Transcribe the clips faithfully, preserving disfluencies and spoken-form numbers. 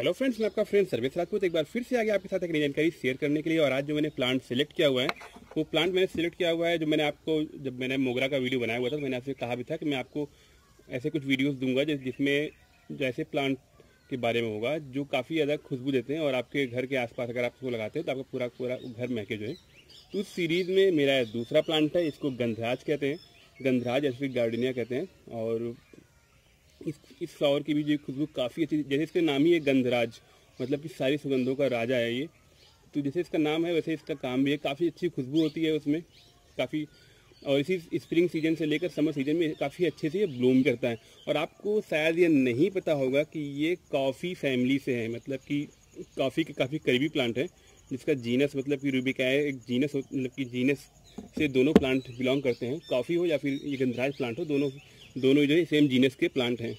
Hello friends, मैं आपका friend Sarvesh Rajput एक बार फिर से आ गया आपके साथ एक नई जानकारी शेयर करने के लिए। और आज जो मैंने प्लांट सेलेक्ट किया हुआ है वो प्लांट मैंने सेलेक्ट किया हुआ है जो मैंने आपको जब मैंने मोगरा का वीडियो बनाया हुआ था तो मैंने आपसे कहा भी था कि मैं आपको ऐसे कुछ वीडियोस दूंगा जिसमें जैसे प्लांट के बारे में होगा जो काफ़ी ज़्यादा खुशबू देते हैं और आपके घर के आसपास अगर आप उसको लगाते हैं तो आपका पूरा पूरा घर महके जो है। तो उस सीरीज़ में मेरा दूसरा प्लांट है, इसको गंधराज कहते हैं, गंधराज एस्ट्रिक गार्डनिया कहते हैं। और इस इस फ्लावर की भी जो खुशबू काफ़ी अच्छी, जैसे इसका नाम ही है गंधराज, मतलब कि सारी सुगंधों का राजा है ये। तो जैसे इसका नाम है वैसे इसका काम भी है, काफ़ी अच्छी खुशबू होती है उसमें काफ़ी। और इसी स्प्रिंग सीजन से लेकर समर सीजन में काफ़ी अच्छे से ये ब्लूम करता है। और आपको शायद ये नहीं पता होगा कि ये कॉफ़ी फैमिली से है, मतलब कि कॉफ़ी के काफ़ी करीबी प्लांट है जिसका जीनस मतलब कि रूबिकाया एक जीनस मतलब कि जीनस से दोनों प्लांट बिलोंग करते हैं, कॉफ़ी हो या फिर ये गंधराज प्लांट हो, दोनों दोनों जो है सेम जीनस के प्लांट हैं।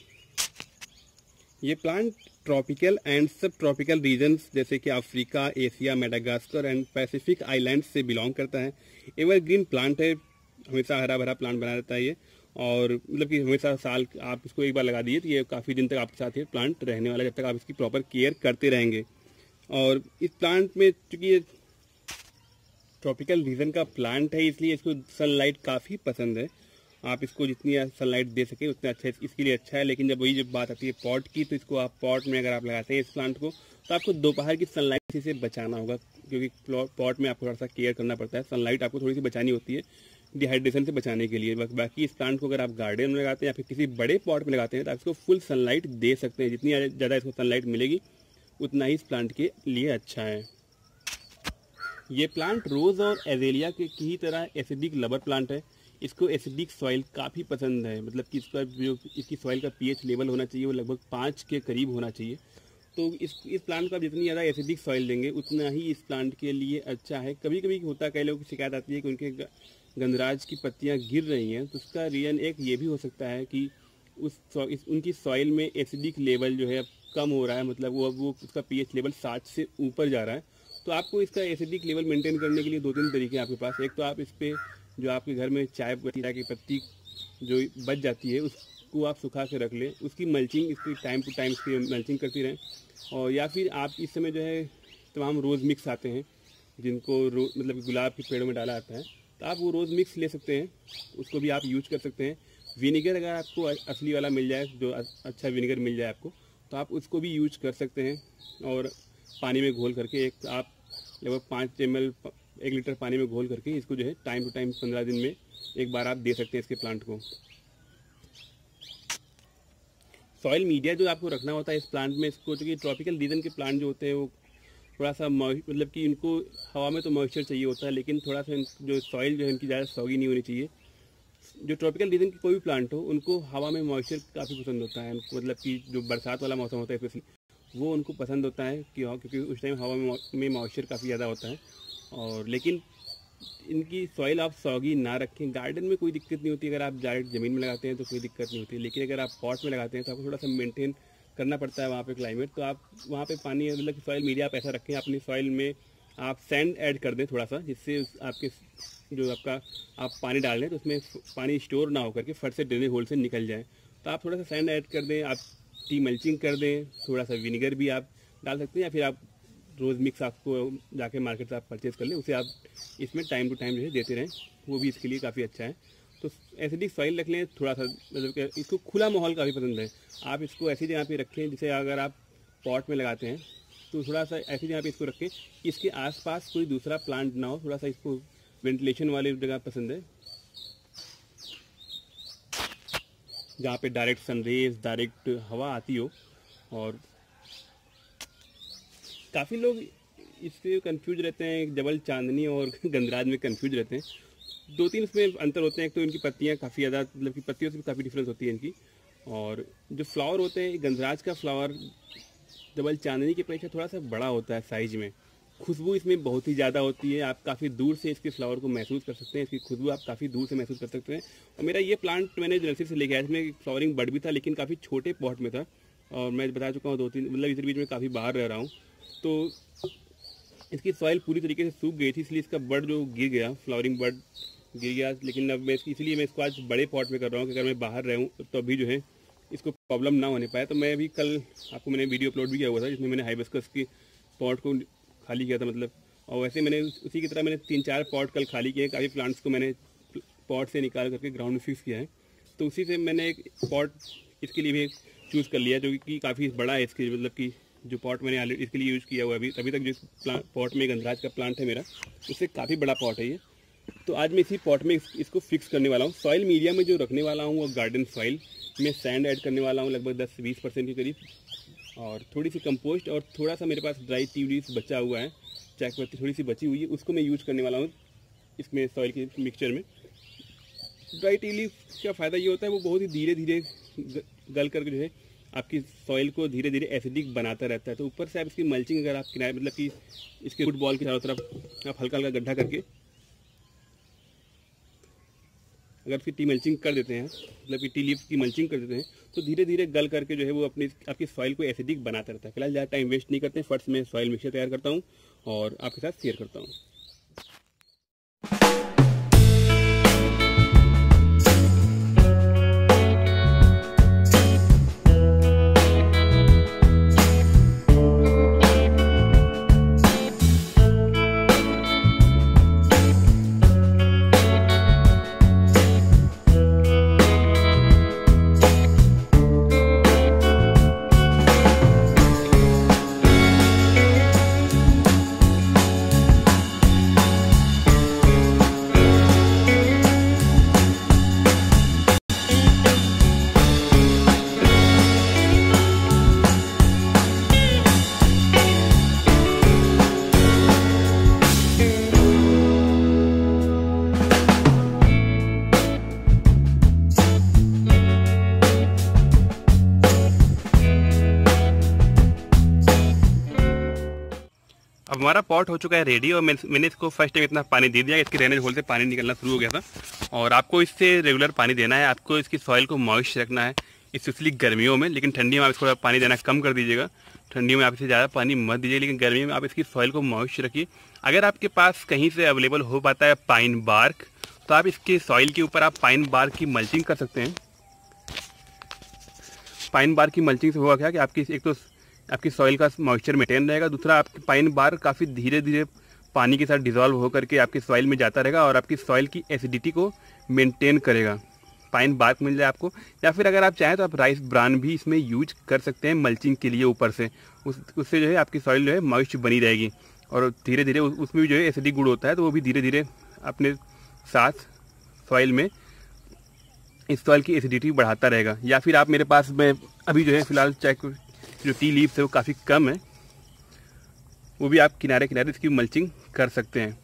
ये plant tropical and subtropical regions जैसे कि Africa, Asia, Madagascar and Pacific islands से बिलोंग करता है। एवरग्रीन प्लांट है, हमेशा हरा भरा प्लांट बना रहता है ये। और मतलब कि हमेशा साल आप इसको एक बार लगा दिए तो ये काफ़ी दिन तक आपके साथ ये प्लांट रहने वाला है, जब तक आप इसकी प्रॉपर केयर करते रहेंगे। और इस प्लांट में चूँकि ये ट्रॉपिकल रीजन का प्लांट है इसलिए इसको सनलाइट काफ़ी पसंद है। आप इसको जितनी सनलाइट दे सके उतना अच्छा इसके लिए अच्छा है। लेकिन जब वही जब बात आती है पॉट की, तो इसको आप पॉट में अगर आप लगाते हैं इस प्लांट को तो आपको दोपहर की सनलाइट से बचाना होगा, क्योंकि पॉट में आपको थोड़ा सा केयर करना पड़ता है। सनलाइट आपको थोड़ी सी बचानी होती है डिहाइड्रेशन से बचाने के लिए। बाकी इस प्लांट को अगर आप गार्डन में लगाते हैं या फिर किसी बड़े पॉट में लगाते हैं तो आप इसको फुल सनलाइट दे सकते हैं। जितनी ज़्यादा इसको सनलाइट मिलेगी उतना ही इस प्लांट के लिए अच्छा है। ये प्लांट रोज़ और एजेलिया के की ही तरह एसिडिक लवर प्लांट है। इसको एसिडिक सॉइल काफ़ी पसंद है, मतलब कि इसका जो इसकी सॉइल का पीएच लेवल होना चाहिए वो लगभग पाँच के करीब होना चाहिए। तो इस इस प्लांट को आप जितनी ज़्यादा एसिडिक सॉइल देंगे उतना ही इस प्लांट के लिए अच्छा है। कभी कभी होता है, कई लोगों की शिकायत आती है कि उनके गंधराज की पत्तियाँ गिर रही हैं, तो उसका रीज़न एक ये भी हो सकता है कि उस इस, उनकी सॉइल में एसिडिक लेवल जो है कम हो रहा है, मतलब वो वो उसका पीएच लेवल साठ से ऊपर जा रहा है। तो आपको इसका एसिडिक लेवल मेंटेन करने के लिए दो तीन तरीके हैं आपके पास। एक तो आप इस पर जो आपके घर में चाय पत्ती की पत्ती जो बच जाती है उसको आप सुखा के रख लें, उसकी मल्चिंग इसकी टाइम टू टाइम इसकी मल्चिंग करती रहें। और या फिर आप इस समय जो है तमाम रोज़ मिक्स आते हैं जिनको रो मतलब गुलाब के पेड़ों में डाला आता है, तो आप वो रोज़ मिक्स ले सकते हैं, उसको भी आप यूज कर सकते हैं। विनेगर अगर आपको असली वाला मिल जाए, जो अच्छा विनेगर मिल जाए आपको, तो आप उसको भी यूज कर सकते हैं। और पानी में घोल करके एक आप लगभग पाँच एम एल एक लीटर पानी में घोल करके इसको जो है टाइम टू टाइम पंद्रह दिन में एक बार आप दे सकते हैं इसके प्लांट को। सॉइल मीडिया जो आपको रखना होता है इस प्लांट में, इसको क्योंकि ट्रॉपिकल रीजन के प्लांट जो होते हैं वो थोड़ा सा मतलब कि इनको हवा में तो मॉइस्चर चाहिए होता है, लेकिन थोड़ा सा जो सॉइल जो है इनकी ज़्यादा सॉगी नहीं होनी चाहिए। जो ट्रॉपिकल रीजन की कोई भी प्लांट हो उनको हवा में मॉइस्चर काफ़ी पसंद होता है, मतलब कि जो बरसात वाला मौसम होता है स्पेशली वो उनको पसंद होता है कि क्योंकि उस टाइम हवा में मॉइस्चर काफ़ी ज़्यादा होता है। और लेकिन इनकी सॉइल आप सॉगी ना रखें, गार्डन में कोई दिक्कत नहीं होती, अगर आप डायरेक्ट ज़मीन में लगाते हैं तो कोई दिक्कत नहीं होती। लेकिन अगर आप पॉट में लगाते हैं तो आपको थोड़ा सा मेंटेन करना पड़ता है वहाँ पे क्लाइमेट। तो आप वहाँ पे पानी मतलब कि सॉइल मीडिया आप ऐसा रखें, अपनी सॉइल में आप सैंड ऐड कर दें थोड़ा सा, जिससे आपके जो आपका आप पानी डाल दें तो उसमें पानी स्टोर ना होकर के फट से ड्रेनेज होल से निकल जाए। तो आप थोड़ा सा सैंड ऐड कर दें, आप टी मल्चिंग कर दें, थोड़ा सा विनेगर भी आप डाल सकते हैं, या फिर आप रोज़ मिक्स आपको जाके मार्केट से आप परचेज कर लें, उसे आप इसमें टाइम टू टाइम जो है देते रहें, वो भी इसके लिए काफ़ी अच्छा है। तो एसिडिक सॉइल रख लें थोड़ा सा, मतलब कि इसको खुला माहौल काफ़ी पसंद है। आप इसको ऐसी जगह पे रखें, जैसे अगर आप पॉट में लगाते हैं तो थोड़ा सा ऐसी जगह पे इसको रखें कि इसके आसपास कोई दूसरा प्लांट ना हो, थोड़ा सा इसको वेंटिलेशन वाली जगह पसंद है जहाँ पे डायरेक्ट सनरेज डायरेक्ट हवा आती हो। और काफ़ी लोग इससे कंफ्यूज रहते हैं, जबल चांदनी और गंधराज में कंफ्यूज रहते हैं। दो तीन इसमें अंतर होते हैं। एक तो इनकी पत्तियाँ काफ़ी ज़्यादा मतलब कि पत्तियों से भी काफ़ी डिफरेंस होती है इनकी। और जो फ्लावर होते हैं, गंधराज का फ्लावर जबल चांदनी के अपेक्षा थोड़ा सा बड़ा होता है साइज में। खुशबू इसमें बहुत ही ज़्यादा होती है, आप काफ़ी दूर से इसके फ्लावर को महसूस कर सकते हैं, इसकी खुशबू आप काफ़ी दूर से महसूस कर सकते हैं। और मेरा ये प्लांट मैंने नर्सरी से लेके आया, इसमें फ्लावरिंग बड भी था लेकिन काफ़ी छोटे पॉट में था। और मैं बता चुका हूँ दो तीन मतलब इस बीच में काफ़ी बाहर रह रहा हूँ, तो इसकी सॉइल पूरी तरीके से सूख गई थी, इसलिए इसका बड जो गिर गया, फ्लावरिंग बड गिर गया। लेकिन अब मैं इसलिए मैं इसको आज बड़े पॉट में कर रहा हूँ कि अगर मैं बाहर रहूँ तो अभी जो है इसको प्रॉब्लम ना होने पाए। तो मैं अभी कल आपको मैंने वीडियो अपलोड भी किया हुआ था जिसमें मैंने हाइबिस्कस की पॉट को खाली किया था मतलब, और वैसे मैंने उसी की तरह मैंने तीन चार पॉट कल खाली किए हैं। काफ़ी प्लांट्स को मैंने पॉट से निकाल करके ग्राउंड में फिक्स किया है। तो उसी से मैंने एक पॉट इसके लिए भी चूज़ कर लिया जो कि काफ़ी बड़ा है। इसके मतलब कि जो पॉट मैंने ऑलरेडी इसके लिए यूज़ किया हुआ है अभी अभी तक जो पॉट में गंधराज का प्लांट है मेरा, उससे काफ़ी बड़ा पॉट है ये। तो आज मैं इसी पॉट में इस, इसको फिक्स करने वाला हूँ। सॉइल मीडिया में जो रखने वाला हूँ वो गार्डन सॉइल में सैंड ऐड करने वाला हूँ लगभग दस से बीस परसेंट के करीब, और थोड़ी सी कंपोस्ट, और थोड़ा सा मेरे पास ड्राई टी लीव्स बचा हुआ है, चाय पत्ती थोड़ी सी बची हुई है, उसको मैं यूज़ करने वाला हूँ इसमें सॉइल के मिक्सचर में। ड्राई टी लीव का फ़ायदा ये होता है वो बहुत ही धीरे धीरे गल करके जो है आपकी सॉइल को धीरे धीरे एसिडिक बनाता रहता है। तो ऊपर से आप इसकी मल्चिंग अगर आप किनारे मतलब कि इसके फुटबॉल के चारों तरफ आप हल्का हल्का गड्ढा करके अगर इसकी टी मल्चिंग कर देते हैं, मतलब कि टी लीव्स की मल्चिंग कर देते हैं, तो धीरे धीरे गल करके जो है वो अपनी आपकी सॉइल को एसिडिक बनाता रहता है। फिलहाल ज़्यादा टाइम वेस्ट नहीं करते, फर्स्ट में सॉइल मिक्सचर तैयार करता हूँ और आपके साथ शेयर करता हूँ। अब हमारा पॉट हो चुका है रेडी, और मैंने इसको फर्स्ट टाइम इतना पानी दे दिया, इसके ड्रेनेज होल से पानी निकलना शुरू हो गया था। और आपको इससे रेगुलर पानी देना है, आपको इसकी सॉइल को मॉइस्ट रखना है स्पेशली गर्मियों में, लेकिन ठंडी में आप इसको पानी देना कम कर दीजिएगा। ठंडियों में आप इसे ज़्यादा पानी मत दीजिए, लेकिन गर्मियों में आप इसकी सॉइल को मॉइस्ट रखिए। अगर आपके पास कहीं से अवेलेबल हो पाता है पाइन बार्क, तो आप इसके सॉइल के ऊपर आप पाइन बार्क की मल्चिंग कर सकते हैं। पाइन बार्क की मल्चिंग से होगा क्या कि आपकी एक तो आपकी सॉइल का मॉइस्चर मेंटेन रहेगा, दूसरा आपकी पाइन बार काफ़ी धीरे धीरे पानी के साथ डिज़ोल्व होकर के आपकी सॉइल में जाता रहेगा और आपकी सॉइल की एसिडिटी को मेंटेन करेगा। पाइन बार्क मिल जाए आपको, या फिर अगर आप चाहें तो आप राइस ब्रान भी इसमें यूज कर सकते हैं मल्चिंग के लिए ऊपर से। उस उससे जो है आपकी सॉइल जो है मॉइस्ट बनी रहेगी, और धीरे धीरे उसमें भी जो है एसिडिक गुण होता है तो वो भी धीरे धीरे अपने साथ सॉइल में इस सॉइल की एसिडिटी बढ़ाता रहेगा। या फिर आप मेरे पास में अभी जो है फिलहाल चाहे जो टी लीव्स है वो काफ़ी कम है, वो भी आप किनारे किनारे इसकी मल्चिंग कर सकते हैं।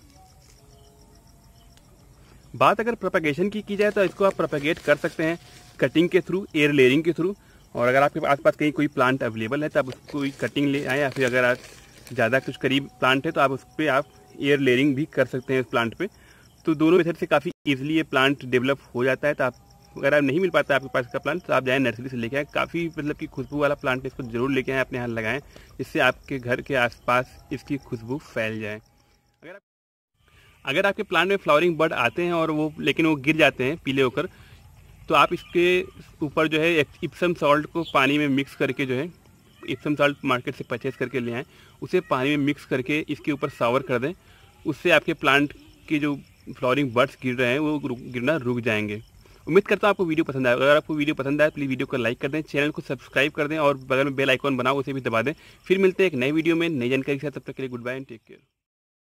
बात अगर प्रोपेगेशन की की जाए तो इसको आप प्रोपेगेट कर सकते हैं कटिंग के थ्रू, एयर लेयरिंग के थ्रू। और अगर आपके आसपास कहीं कोई प्लांट अवेलेबल है तो आप उसको कटिंग ले आए, या फिर अगर आप ज़्यादा कुछ करीब प्लांट है तो आप उस पर आप एयर लेयरिंग भी कर सकते हैं इस प्लांट पे। तो दोनों मेथड से काफ़ी ईजिली ये प्लांट डेवलप हो जाता है। तो आप अगर आप नहीं मिल पाता आपके पास का प्लांट तो आप जाएँ नर्सरी से लेके आए, काफ़ी मतलब कि खुशबू वाला प्लांट है, इसको जरूर लेके आएँ, अपने यहाँ लगाएं, जिससे आपके घर के आसपास इसकी खुशबू फैल जाए। अगर आप अगर आपके प्लांट में फ्लावरिंग बर्ड आते हैं और वो लेकिन वो गिर जाते हैं पीले होकर, तो आप इसके ऊपर जो है इप्सम सॉल्ट को पानी में मिक्स करके जो है इप्सम सॉल्ट मार्केट से परचेज करके ले आएँ, उसे पानी में मिक्स करके इसके ऊपर सावर कर दें। उससे आपके प्लांट के जो फ्लावरिंग बर्ड्स गिर रहे हैं वो गिरना रुक जाएंगे। उम्मीद करता हूँ आपको वीडियो पसंद आए। अगर आपको वीडियो पसंद आए प्लीज़ वीडियो को लाइक कर दें, चैनल को सब्सक्राइब कर दें और बगल में बेल आइकॉन बनाओ उसे भी दबा दें। फिर मिलते हैं एक नई वीडियो में नई जानकारी के साथ, तब तक के लिए goodbye and take care.